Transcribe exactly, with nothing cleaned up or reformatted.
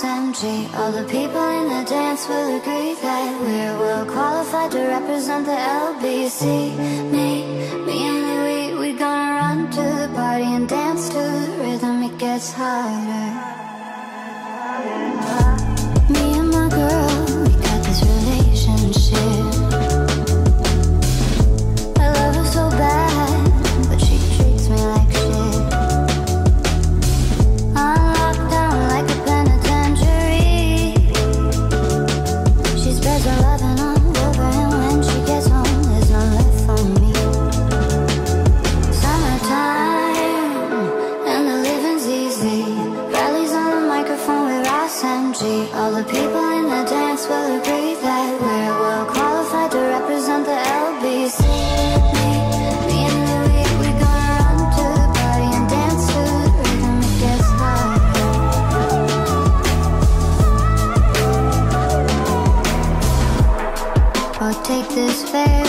M G. All the people in the dance will agree that we're well qualified to represent the L B C. Me, me and Louis, we gonna run to the party and dance to the rhythm, it gets harder. Me and my girl, we got this relationship. I love her so bad, but she treats me like shit. I'm locked down like a penitentiary. She spreads her loving all over, and when she gets home, there's none left for me. Summertime, and the living's easy. Rallies on the microphone with Ross M G. All the people in the dance will agree that we're well qualified to represent the L B C. Me, me and Louis, we gonna run to the party and dance to the rhythm, it gets harder. Oh, take this fair